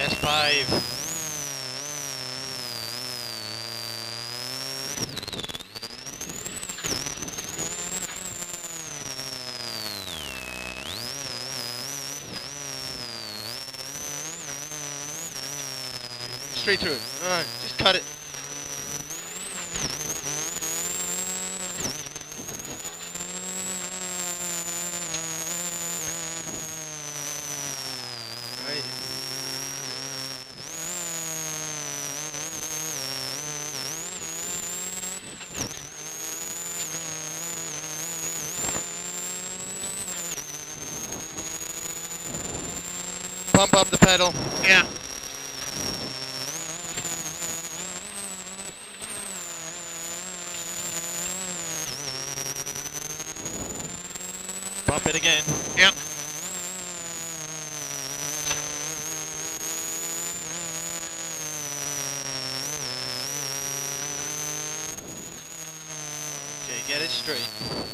Best 5. Straight through it. Alright, just cut it. Right. Pump up the pedal. Yeah. Bump it again. Yep. Okay, get it straight.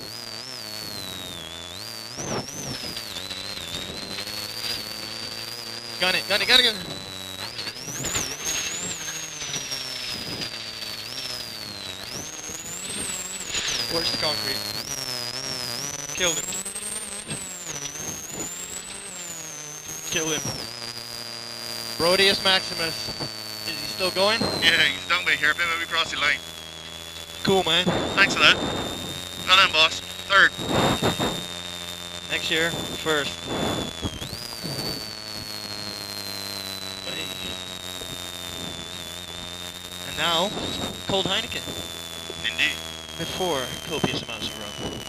Gun it, gun it, gun it, gun it. Where's the concrete? Killed him. Kill him. Brodius Maximus. Is he still going? Yeah, he's down by here, maybe we cross the line. Cool, man. Thanks for that. Well done, boss. Third. Next year, first. And now, cold Heineken. Indeed. Before copious amounts of rum.